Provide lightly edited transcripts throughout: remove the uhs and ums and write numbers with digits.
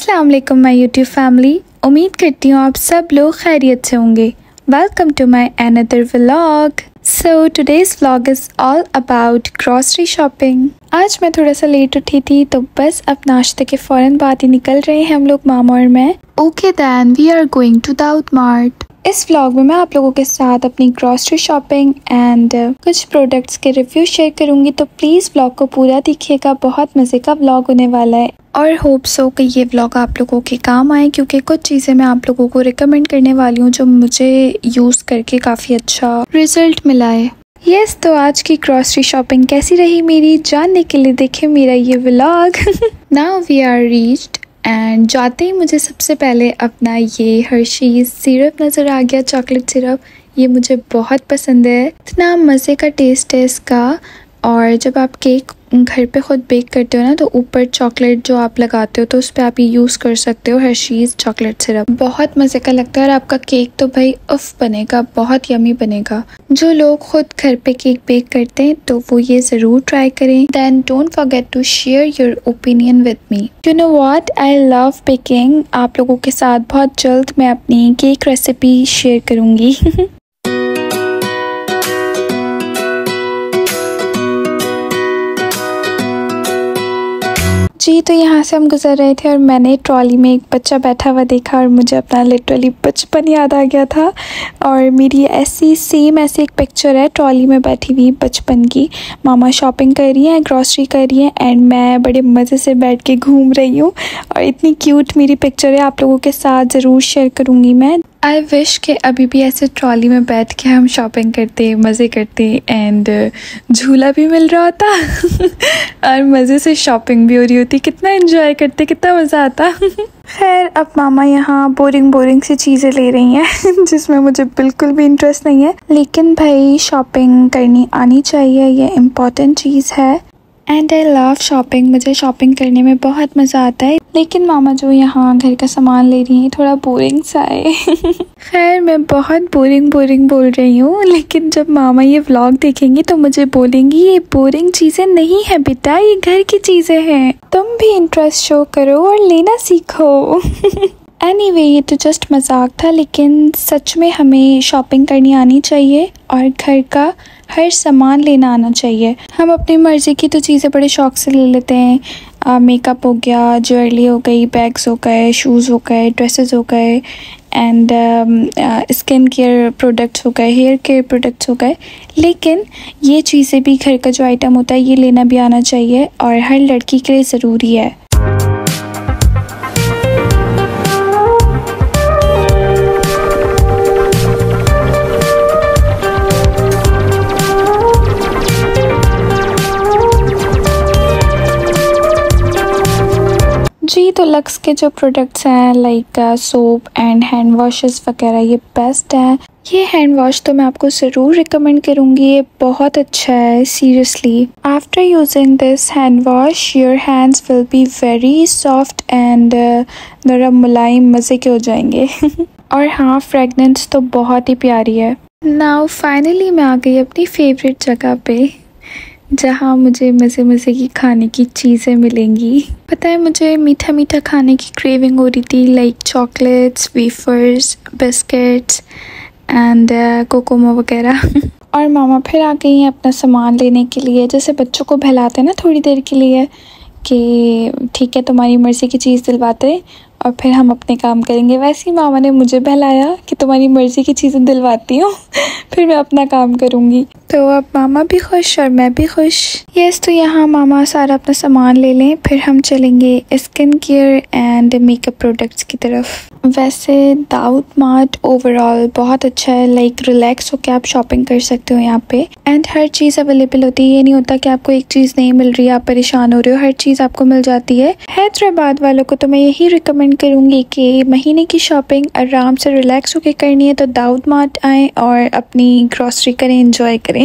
अस्सलाम वालेकुम my YouTube family. उम्मीद करती हूँ आप सब लोग खैरियत से होंगे। Welcome to my another vlog. So today's vlog is all about grocery shopping. आज मैं थोड़ा सा लेट उठी थी तो बस अब नाश्ते के फ़ौरन बाद ही निकल रहे हैं हम लोग, मामा और मैं। Okay then we are going to Daud Mart. इस व्लॉग में मैं आप लोगों के साथ अपनी ग्रॉसरी शॉपिंग एंड कुछ प्रोडक्ट्स के रिव्यू शेयर करूंगी, तो प्लीज़ व्लॉग को पूरा देखिएगा। बहुत मज़े का व्लॉग होने वाला है और होप सो कि ये व्लॉग आप लोगों के काम आए, क्योंकि कुछ चीज़ें मैं आप लोगों को रिकमेंड करने वाली हूँ जो मुझे यूज़ करके काफ़ी अच्छा रिजल्ट मिला है। यस, तो आज की ग्रॉसरी शॉपिंग कैसी रही मेरी, जानने के लिए देखें मेरा ये vlog. Now we are reached and जाते ही मुझे सबसे पहले अपना ये हर्शीज़ सिरप नज़र आ गया, चॉकलेट सिरप। ये मुझे बहुत पसंद है, इतना मज़े का टेस्ट है इसका। और जब आप केक घर पे ख़ुद बेक करते हो ना, तो ऊपर चॉकलेट जो आप लगाते हो तो उस पर आप ये यूज़ कर सकते हो हर्शीज़ चॉकलेट सिरप। बहुत मज़े का लगता है और आपका केक तो भाई उफ बनेगा, बहुत यमी बनेगा। जो लोग खुद घर पे केक बेक करते हैं तो वो ये ज़रूर ट्राई करें। Then don't forget to share your opinion with me. You know what, I love baking. आप लोगों के साथ बहुत जल्द मैं अपनी केक रेसिपी शेयर करूँगी। जी, तो यहाँ से हम गुजर रहे थे और मैंने ट्रॉली में एक बच्चा बैठा हुआ देखा और मुझे अपना लिटरली बचपन याद आ गया था। और मेरी ऐसी एक पिक्चर है ट्रॉली में बैठी हुई बचपन की। मामा शॉपिंग कर रही हैं, ग्रॉसरी कर रही हैं एंड मैं बड़े मज़े से बैठ के घूम रही हूँ। और इतनी क्यूट मेरी पिक्चर है, आप लोगों के साथ ज़रूर शेयर करूँगी मैं। आई विश कि अभी भी ऐसे ट्रॉली में बैठ के हम शॉपिंग करते, मज़े करते एंड झूला भी मिल रहा होता और मज़े से शॉपिंग भी हो रही होती। कितना एंजॉय करते, कितना मज़ा आता। खैर, अब मामा यहाँ बोरिंग सी चीज़ें ले रही हैं जिसमें मुझे बिल्कुल भी इंटरेस्ट नहीं है, लेकिन भाई शॉपिंग करनी आनी चाहिए, ये इम्पॉर्टेंट चीज़ है। एंड आई लव शॉपिंग, मुझे शॉपिंग करने में बहुत मज़ा आता है। लेकिन मामा जो यहाँ घर का सामान ले रही हैं थोड़ा बोरिंग सा है। खैर, मैं बहुत बोरिंग बोल रही हूँ, लेकिन जब मामा ये व्लॉग देखेंगी तो मुझे बोलेंगी ये बोरिंग चीज़ें नहीं है बेटा, ये घर की चीज़ें हैं, तुम भी इंटरेस्ट शो करो और लेना सीखो। एनीवे, ये तो जस्ट मजाक था, लेकिन सच में हमें शॉपिंग करनी आनी चाहिए और घर का हर सामान लेना आना चाहिए। हम अपनी मर्ज़ी की तो चीज़ें बड़े शौक़ से ले लेते हैं। मेकअप हो गया, ज्वेलरी हो गई, बैग्स हो गए, शूज़ हो गए, ड्रेसेस हो गए एंड स्किन केयर प्रोडक्ट्स हो गए, हेयर केयर प्रोडक्ट्स हो गए। लेकिन ये चीज़ें भी, घर का जो आइटम होता है, ये लेना भी आना चाहिए और हर लड़की के लिए ज़रूरी है। जी, तो लक्स के जो प्रोडक्ट्स हैं like soap and hand washes वगैरह, ये बेस्ट है। ये हैंड वॉश तो मैं आपको ज़रूर रिकमेंड करूँगी, ये बहुत अच्छा है seriously. After using this hand wash your hands will be very soft and नरम मुलायम, मज़े के हो जाएंगे। और हाँ, फ्रेगनेंस तो बहुत ही प्यारी है। नाउ फाइनली मैं आ गई अपनी फेवरेट जगह पे, जहाँ मुझे मज़े की खाने की चीज़ें मिलेंगी। पता है, मुझे मीठा खाने की क्रेविंग हो रही थी, like chocolates, wafers, biscuits and Cocomo वगैरह। और मामा फिर आ गई हैं अपना सामान लेने के लिए, जैसे बच्चों को बहलाते हैं ना थोड़ी देर के लिए कि ठीक है तुम्हारी मर्ज़ी की चीज़ दिलवाते और फिर हम अपने काम करेंगे। वैसे ही मामा ने मुझे बहलाया कि तुम्हारी मर्ज़ी की चीज़ें दिलवाती हूँ फिर मैं अपना काम करूँगी। तो अब मामा भी खुश और मैं भी खुश। यस, तो यहाँ मामा सारा अपना सामान ले लें, फिर हम चलेंगे skin care and makeup products की तरफ। वैसे दाऊद मार्ट ओवरऑल बहुत अच्छा है, लाइक रिलैक्स होकर आप शॉपिंग कर सकते हो यहाँ पे एंड हर चीज़ अवेलेबल होती है। ये नहीं होता कि आपको एक चीज़ नहीं मिल रही है, आप परेशान हो रहे हो, हर चीज़ आपको मिल जाती है। हैदराबाद वालों को तो मैं यही रिकमेंड करूँगी कि महीने की शॉपिंग आराम से रिलैक्स होकर करनी है तो दाऊद मार्ट आएँ और अपनी ग्रॉसरी करें, एंजॉय करें।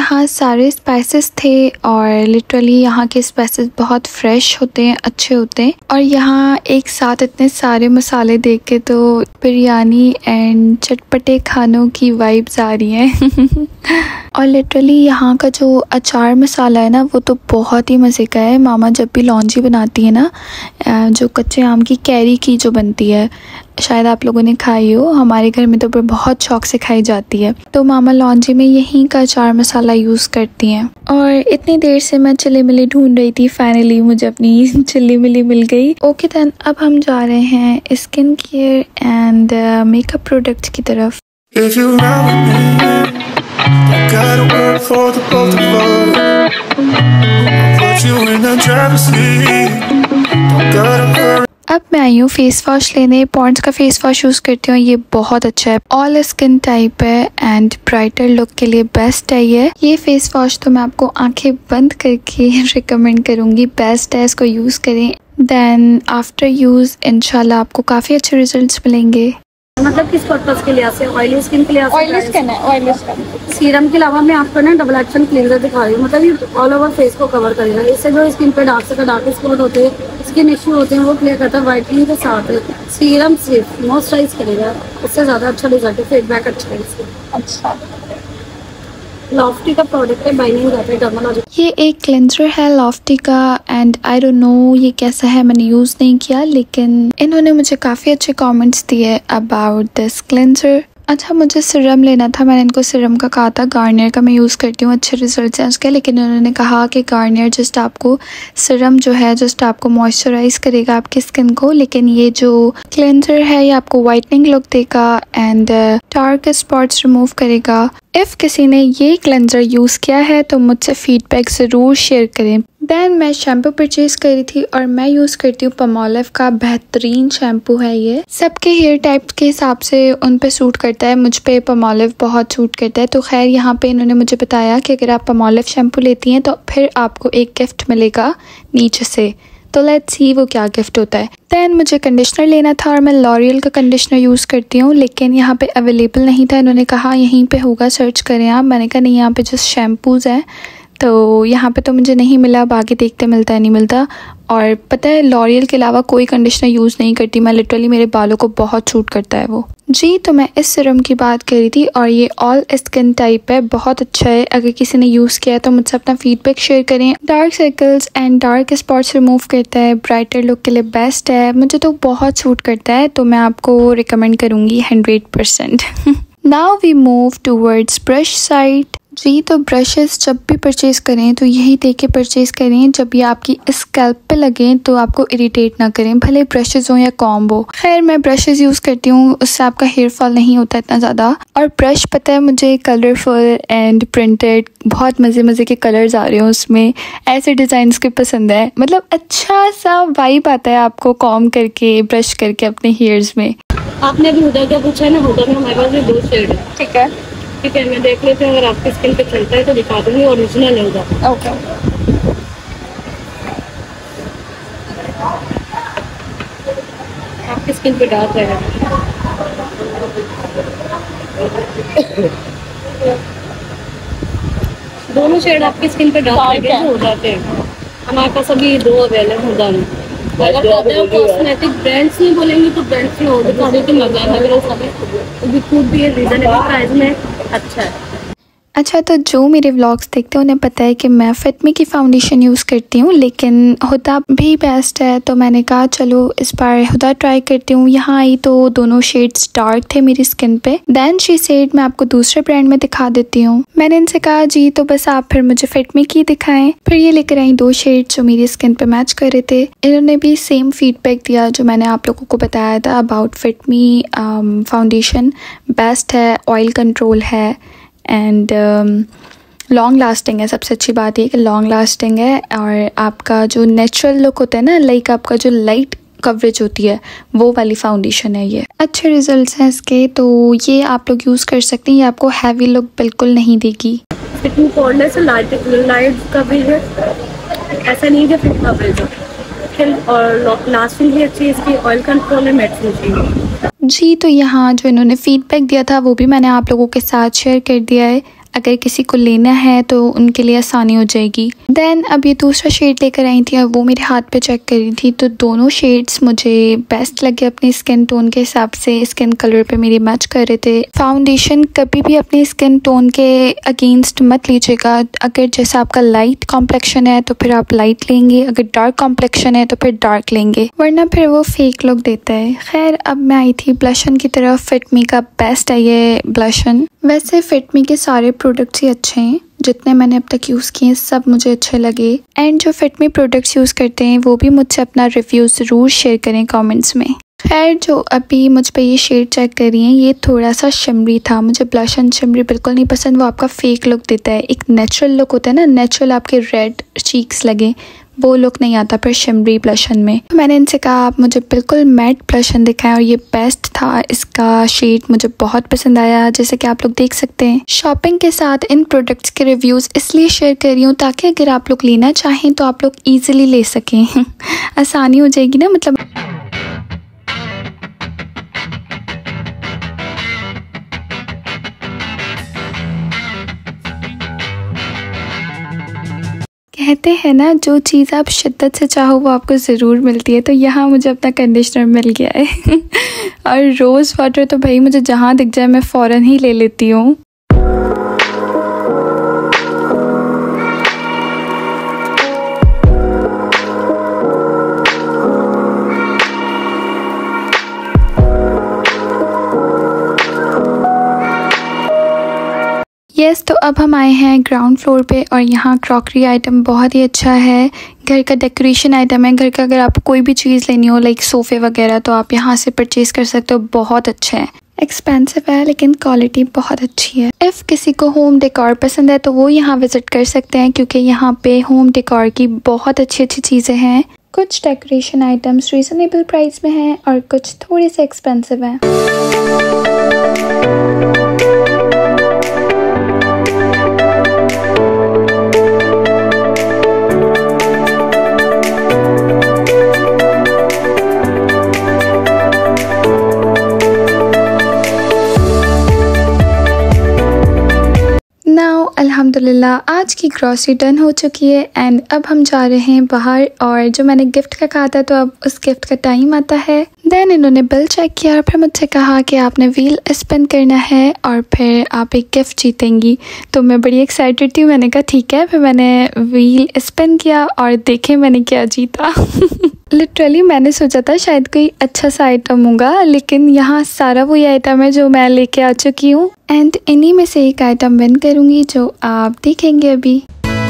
यहाँ सारे स्पाइसेस थे और लिटरली यहाँ के स्पाइसेस बहुत फ्रेश होते हैं, अच्छे होते हैं। और यहाँ एक साथ इतने सारे मसाले देख के तो बिरयानी एंड चटपटे खानों की वाइब्स आ रही हैं। और लिटरली यहाँ का जो अचार मसाला है ना वो तो बहुत ही मज़े का है। मामा जब भी लौंजी बनाती है ना, जो कच्चे आम की कैरी की जो बनती है, शायद आप लोगों ने खाई हो, हमारे घर में तो बहुत शौक से खाई जाती है। तो मामा लौंजी में यहीं का अचार मसाला यूज़ करती हैं। और इतनी देर से मैं चिल्ली मिली ढूंढ रही थी, फाइनली मुझे अपनी चिल्ली मिली मिल गई। ओके देन, अब हम जा रहे हैं skin care and makeup products की तरफ। अब मैं आई हूँ फेस वॉश लेने। पॉन्ड्स का फेस वॉश यूज़ करती हूँ, ये बहुत अच्छा है, ऑल स्किन टाइप है एंड ब्राइटर लुक के लिए बेस्ट है ये फेस वॉश। तो मैं आपको आंखें बंद करके रिकमेंड करूँगी, बेस्ट है, इसको यूज़ करें। देन आफ्टर यूज़ इंशाल्लाह आपको काफ़ी अच्छे रिजल्ट्स मिलेंगे। मतलब किस पर्पस के लिए आते हैं? ऑयली स्किन के लिए आते हैं? ऑयली स्किन है, ऑयली स्किन। सीरम के अलावा मैं आपको ना डबल एक्शन क्लींजर दिखा रही हूँ, मतलब ये ऑल ओवर फेस को कवर करेगा। इससे जो स्किन पे डार्क स्पॉट होते हैं, स्किन इश्यू होते हैं, वो क्लियर करता है। वाइटनिंग के साथ सीरम सिर्फ मॉइस्चराइज करेगा, उससे ज़्यादा अच्छा रिजल्ट है, फीडबैक अच्छा है इसका। अच्छा, लॉफ्टी का प्रोडक्ट है, बाइनिंग रहता है डर्मालॉजिक। ये एक क्लेंजर है लॉफ्टी का एंड आई डोंट नो ये कैसा है, मैंने यूज़ नहीं किया, लेकिन इन्होंने मुझे काफ़ी अच्छे कमेंट्स दिए अबाउट दिस क्लेंजर। अच्छा, मुझे सिरम लेना था, मैंने इनको सिरम का कहा था। गार्नियर का मैं यूज़ करती हूँ, अच्छे रिजल्ट्स हैं उसके, लेकिन उन्होंने कहा कि गार्नियर जस्ट आपको सिरम जो है जस्ट आपको मॉइस्चराइज करेगा आपकी स्किन को, लेकिन ये जो क्लेंजर है ये आपको वाइटनिंग लुक देगा एंड डार्क स्पॉट्स रिमूव करेगा। इफ़ किसी ने ये क्लेंजर यूज़ किया है तो मुझसे फीडबैक ज़रूर शेयर करें। देन मैं शैम्पू परचेज़ करी थी और मैं यूज़ करती हूँ पमोलिव का, बेहतरीन शैम्पू है ये, सबके हेयर टाइप के हिसाब से उन पे सूट करता है। मुझ पे पमोलिव बहुत सूट करता है। तो खैर यहाँ पे इन्होंने मुझे बताया कि अगर आप पमोलिव शैम्पू लेती हैं तो फिर आपको एक गिफ्ट मिलेगा नीचे से, तो लेट्स सी वो क्या गिफ्ट होता है। दैन मुझे कंडीशनर लेना था और मैं लॉरियल का कंडीशनर यूज़ करती हूँ, लेकिन यहाँ पे अवेलेबल नहीं था। इन्होंने कहा यहीं पे होगा, सर्च करें आप। मैंने कहा नहीं, यहाँ पे जस्ट शैम्पूज़ हैं, तो यहाँ पे तो मुझे नहीं मिला, बाकी देखते मिलता है नहीं मिलता। और पता है लॉरियल के अलावा कोई कंडीशनर यूज़ नहीं करती मैं, लिटरली मेरे बालों को बहुत सूट करता है वो जी। तो मैं इस सीरम की बात कर रही थी और ये ऑल स्किन टाइप है, बहुत अच्छा है। अगर किसी ने यूज़ किया है तो मुझसे अपना फीडबैक शेयर करें। Dark circles and dark spots remove करता है, ब्राइटर लुक के लिए बेस्ट है, मुझे तो बहुत सूट करता है, तो मैं आपको रिकमेंड करूँगी 100%। Now we move towards brush side जी। तो ब्रशेस जब भी परचेज़ करें तो यही देख के परचेज़ करें, जब ये आपकी स्कैल्प पे लगें तो आपको इरिटेट ना करें, भले ब्रशेस हो या कॉम्ब हो। खैर मैं ब्रशेस यूज़ करती हूँ, उससे आपका हेयर फॉल नहीं होता इतना ज़्यादा। और ब्रश पता है मुझे कलरफुल एंड प्रिंटेड, बहुत मज़े मज़े के कलर्स आ रहे हैं उसमें, ऐसे डिज़ाइंस के पसंद है, मतलब अच्छा सा वाइब आता है आपको कॉम्ब करके, ब्रश करके अपने हेयर्स में। आपने अभी हुडा का पूछा है ना, हुडा में हमारे पास 2 शेड है। ठीक है, मैं देख लेते हैं, अगर आपकी स्किन पे चलता है तो दिखा दूंगी, ओरिजिनल है हुडा। ओके, आपकी स्किन पे डार्क है, दोनों शेड आपकी स्किन पे डार्क हो जाते हैं। हमारे पास अभी 2 अवेलेबल हुडा में। अगर कॉस्मेटिक ब्रांड्स नहीं बोलेंगे तो ब्रांड्स में और थोड़ी सी मजा है, अभी खुद भी ये रीजनेबल प्राइस में अच्छा है। अच्छा, तो जो मेरे व्लॉग्स देखते हैं उन्हें पता है कि मैं फिटमी की फाउंडेशन यूज़ करती हूँ, लेकिन हुदा भी बेस्ट है, तो मैंने कहा चलो इस बार हुदा ट्राई करती हूँ। यहाँ आई तो दोनों शेड्स डार्क थे मेरी स्किन पे। देन शी सेड मैं आपको दूसरे ब्रांड में दिखा देती हूँ। मैंने इनसे कहा जी तो बस आप फिर मुझे फिटमी की दिखाएं। फिर ये लेकर आई 2 शेड्स जो मेरी स्किन पे मैच कर रहे थे। इन्होंने भी सेम फीडबैक दिया जो मैंने आप लोगों को बताया था अबाउट फिटमी फाउंडेशन, बेस्ट है, ऑयल कंट्रोल है एंड लॉन्ग लास्टिंग है। सबसे अच्छी बात ये कि लॉन्ग लास्टिंग है और आपका जो नेचुरल लुक होता है ना, लाइक आपका जो लाइट कवरेज होती है वो वाली फाउंडेशन है ये। अच्छे रिजल्ट्स हैं इसके, तो ये आप लोग यूज़ कर सकते हैं, ये आपको हैवी लुक बिल्कुल नहीं देगी। इतनी कोल्डनेस है, लाइट कवरेज है, ऐसा नहीं है फिट कवरेज है, और लास्टिंग भी अच्छी है इसकी, ऑयल कंट्रोल है, मैट फिनिशिंग। जी तो यहाँ जो इन्होंने फीडबैक दिया था वो भी मैंने आप लोगों के साथ शेयर कर दिया है। अगर किसी को लेना है तो उनके लिए आसानी हो जाएगी। देन अब ये दूसरा शेड लेकर आई थी और वो मेरे हाथ पे चेक कर रही थी, तो दोनों शेड्स मुझे बेस्ट लगे अपने स्किन टोन के हिसाब से, स्किन कलर पे मेरे मैच कर रहे थे। फाउंडेशन कभी भी अपने स्किन टोन के अगेंस्ट मत लीजिएगा। अगर जैसे आपका लाइट कॉम्प्लेक्शन है तो फिर आप लाइट लेंगे, अगर डार्क कॉम्प्लेक्शन है तो फिर डार्क लेंगे, वरना फिर वो फेक लुक देता है। खैर अब मैं आई थी ब्लशन की तरफ। फिटमी का बेस्ट है ये ब्लशन। वैसे फिटमी के सारे प्रोडक्ट्स ही अच्छे हैं, जितने मैंने अब तक यूज़ किए सब मुझे अच्छे लगे। एंड जो फिटमी प्रोडक्ट्स यूज़ करते हैं वो भी मुझसे अपना रिव्यू ज़रूर शेयर करें कमेंट्स में। खैर जो अभी मुझ पे ये शेड चेक कर रही हैं, ये थोड़ा सा शिमरी था। मुझे ब्लश एंड शिमरी बिल्कुल नहीं पसंद, वो आपका फेक लुक देता है। एक नेचुरल लुक होता है ना, नेचुरल आपके रेड चीक्स लगे, वो लुक नहीं आता फिर शिमरी ब्लशन में। तो मैंने इनसे कहा आप मुझे बिल्कुल मैट ब्लशन दिखाएं, और ये बेस्ट था। इसका शेड मुझे बहुत पसंद आया, जैसे कि आप लोग देख सकते हैं। शॉपिंग के साथ इन प्रोडक्ट्स के रिव्यूज़ इसलिए शेयर कर रही हूँ ताकि अगर आप लोग लेना चाहें तो आप लोग ईजिली ले सकें। आसानी हो जाएगी ना, मतलब कहते हैं ना जो चीज़ आप शिद्दत से चाहो वो आपको ज़रूर मिलती है। तो यहाँ मुझे अपना कंडीशनर मिल गया है। और रोज़ वाटर तो भाई मुझे जहाँ दिख जाए मैं फ़ौरन ही ले लेती हूँ। यस तो अब हम आए हैं ग्राउंड फ्लोर पे, और यहाँ क्रॉकरी आइटम बहुत ही अच्छा है। घर का डेकोरेशन आइटम है। घर का अगर आपको कोई भी चीज़ लेनी हो लाइक सोफ़े वगैरह तो आप यहाँ से परचेज़ कर सकते हो। बहुत अच्छा है, एक्सपेंसिव है लेकिन क्वालिटी बहुत अच्छी है। इफ़ किसी को होम डेकोर पसंद है तो वो यहाँ विज़िट कर सकते हैं, क्योंकि यहाँ पे होम डेकोर की बहुत अच्छी अच्छी चीज़ें हैं। कुछ डेकोरेशन आइटम्स रीज़नेबल प्राइस में हैं और कुछ थोड़े से एक्सपेंसिव हैं। अल्हम्दुलिल्लाह आज की ग्रॉसरी डन हो चुकी है एंड अब हम जा रहे हैं बाहर। और जो मैंने गिफ्ट का कहा था तो अब उस गिफ्ट का टाइम आता है। देन इन्होंने बिल चेक किया और फिर मुझसे कहा कि आपने व्हील स्पिन करना है और फिर आप एक गिफ्ट जीतेंगी। तो मैं बड़ी एक्साइटेड थी, मैंने कहा ठीक है। फिर मैंने व्हील स्पिन किया और देखें मैंने क्या जीता। लिटरली मैंने सोचा था शायद कोई अच्छा सा आइटम होगा, लेकिन यहाँ सारा वही आइटम है जो मैं लेके आ चुकी हूँ एंड इन्हीं में से एक आइटम विन करूँगी जो आप देखेंगे अभी।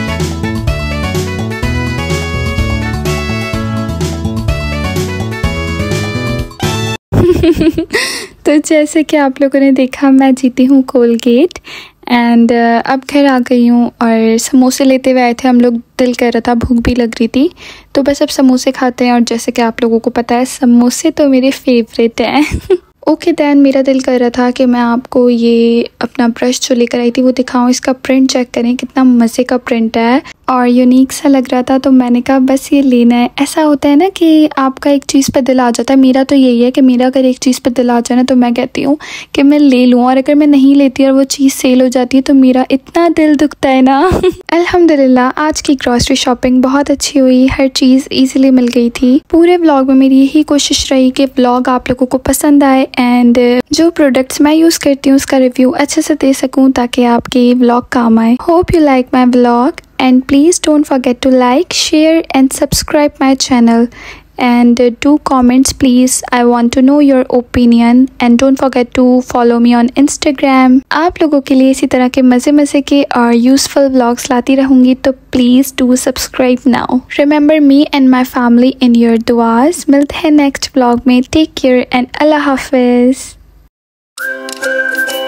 तो जैसे कि आप लोगों ने देखा मैं जीती हूँ कोलगेट एंड अब घर आ गई हूँ और समोसे लेते हुए आए थे हम लोग। दिल कर रहा था, भूख भी लग रही थी, तो बस अब समोसे खाते हैं। और जैसे कि आप लोगों को पता है समोसे तो मेरे फेवरेट हैं। ओके देन मेरा दिल कर रहा था कि मैं आपको ये अपना ब्रश जो लेकर आई थी वो दिखाऊं। इसका प्रिंट चेक करें, कितना मज़े का प्रिंट है और यूनिक सा लग रहा था। तो मैंने कहा बस ये लेना है। ऐसा होता है ना कि आपका एक चीज़ पर दिल आ जाता है। मेरा तो यही है कि मेरा अगर एक चीज़ पर दिल आ जाए ना तो मैं कहती हूँ कि मैं ले लूँ, और अगर मैं नहीं लेती और वो चीज़ सेल हो जाती है तो मेरा इतना दिल दुखता है ना। अल्हम्दुलिल्लाह आज की ग्रॉसरी शॉपिंग बहुत अच्छी हुई, हर चीज़ ईजिली मिल गई थी। पूरे व्लॉग में मेरी यही कोशिश रही कि व्लॉग आप लोगों को पसंद आए एंड जो प्रोडक्ट्स मैं यूज़ करती हूँ उसका रिव्यू अच्छे से दे सकूँ ताकि आपके व्लॉग काम आए। Hope you like my vlog and please don't forget to like, share and subscribe my channel and do comments please. I want to know your opinion and don't forget to follow me on Instagram. आप लोगों के लिए इसी तरह के मज़े के और useful vlogs लाती रहूँगी, तो please do subscribe now. Remember me and my family in your duas. मिलते हैं next vlog में। Take care and Allah Hafiz.